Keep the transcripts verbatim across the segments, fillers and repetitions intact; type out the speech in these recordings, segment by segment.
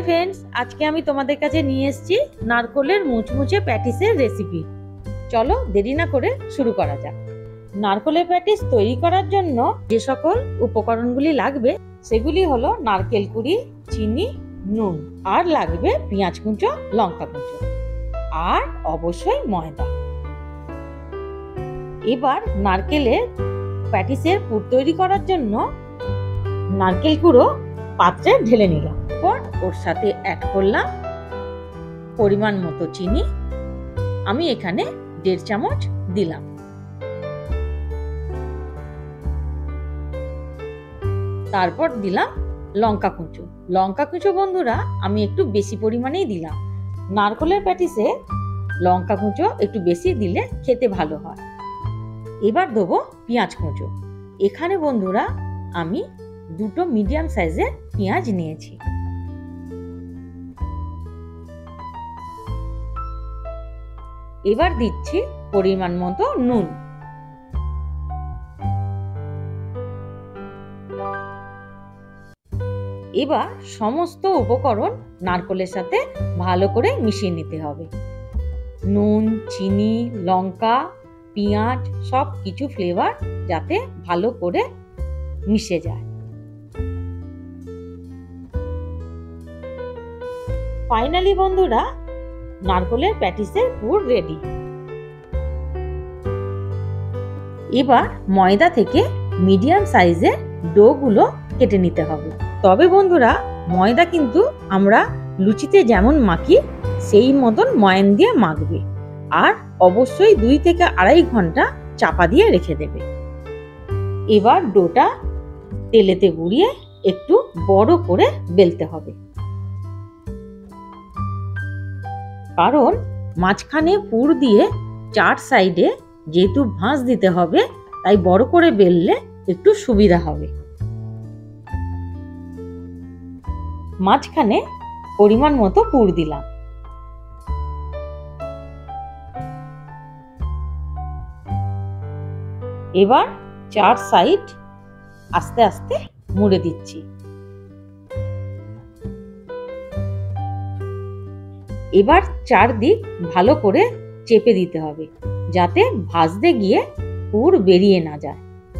Hi friends, আজকে আমি তোমাদের কাছে নিয়ে এসেছি নারকোলের মুচমুচে প্যাটিসের রেসিপি। চলো দেরি না করে শুরু করা যাক। নারকোলের প্যাটিস তৈরি করার জন্য যে সকল উপকরণগুলি লাগবে সেগুলি হলো নারকেল কুড়ি, চিনি, নুন, আর লাগবে পেঁয়াজ কুঁচো, লঙ্কা কুঁচো, আর অবশ্যই ময়দা। এবার নারকেলের প্যাটিসের পুর তৈরি করার জন্য নারকেল কুড়ো পাত্রে ঢেলে নিলাম। পর ওর সাথে অ্যাড করলাম পরিমাণ মতো চিনি। আমি এখানে দেড় চামচ দিলাম। তারপর দিলাম লঙ্কা কুঁচো। লঙ্কা কুঁচো বন্ধুরা আমি একটু বেশি পরিমাণেই দিলাম। নারকেলের প্যাটিসে লঙ্কা কুঁচো একটু বেশি দিলে খেতে ভালো হয়। এবার দেবো পেঁয়াজ কুঁচো। এখানে বন্ধুরা আমি দুটো মিডিয়াম সাইজের পেঁয়াজ নিয়েছি। এবার দিচ্ছি পরিমাণ মতো নুন। এবার সমস্ত উপকরণ নারকেলের সাথে ভালো করে মিশিয়ে নিতে হবে। নুন, চিনি, লঙ্কা, পেঁয়াজ সব কিছু ফ্লেভার যাতে ভালো করে মিশে যায়। ফাইনালি বন্ধুরা নারকেলের প্যাটিসের পুর রেডি। এবার ময়দা থেকে মিডিয়াম সাইজের ডো গুলো কেটে নিতে হবে। তবে বন্ধুরা ময়দা কিন্তু আমরা লুচিতে যেমন মাখি সেই মতন ময়ান দিয়ে মাখবে, আর অবশ্যই দুই থেকে আড়াই ঘন্টা চাপা দিয়ে রেখে দেবে। এবার ডোটা তেলেতে গুঁড়িয়ে একটু বড় করে বেলতে হবে, কারণ মাঝখানে পুর দিয়ে চার সাইডে যেহেতু ভাঁজ দিতে হবে তাই বড় করে বেললে একটু সুবিধা হবে। মাঝখানে পরিমাণ মতো পুর দিলাম। এবার চার সাইড আস্তে আস্তে মুড়ে দিচ্ছি। এবার চারদিক ভালো করে চেপে দিতে হবে যাতে ভাজতে গিয়ে পুর বেরিয়ে না যায়।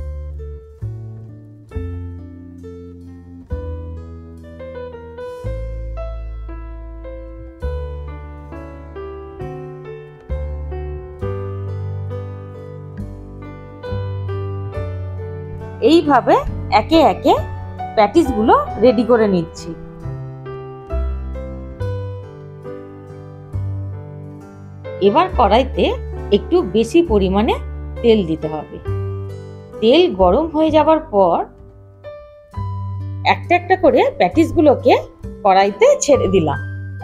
এইভাবে একে একে প্যাটিসগুলো রেডি করে নিচ্ছি। এবার কড়াইতে একটু বেশি পরিমাণে তেল দিতে হবে। তেল গরম হয়ে যাবার পর একটা একটা করে প্যাটিসগুলোকে কড়াইতে ছেড়ে দিলাম।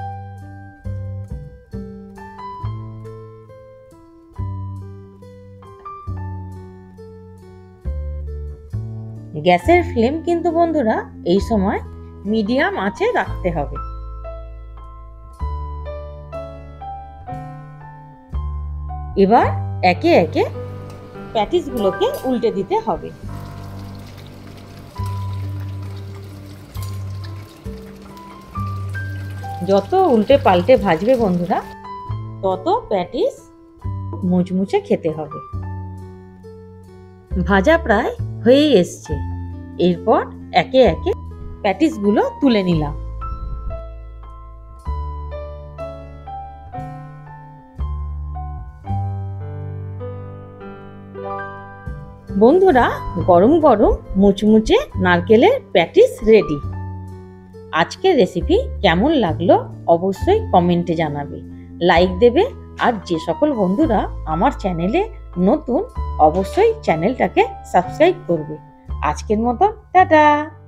গ্যাসের ফ্লেম কিন্তু বন্ধুরা এই সময় মিডিয়াম আঁচে রাখতে হবে। এবার একে একে প্যাটিসগুলোকে উল্টে দিতে হবে। যত উল্টে পাল্টে ভাজবে বন্ধুরা তত প্যাটিস মুচমুচে খেতে হবে। ভাজা প্রায় হয়ে এসছে। এরপর একে একে প্যাটিসগুলো তুলে নিলাম। বন্ধুরা গরম গরম মুচমুচে নারকেলের প্যাটিস রেডি। আজকের রেসিপি কেমন লাগলো অবশ্যই কমেন্টে জানাবে, লাইক দেবে, আর যে সকল বন্ধুরা আমার চ্যানেলে নতুন অবশ্যই চ্যানেলটাকে সাবস্ক্রাইব করবে। আজকের মতো টাটা।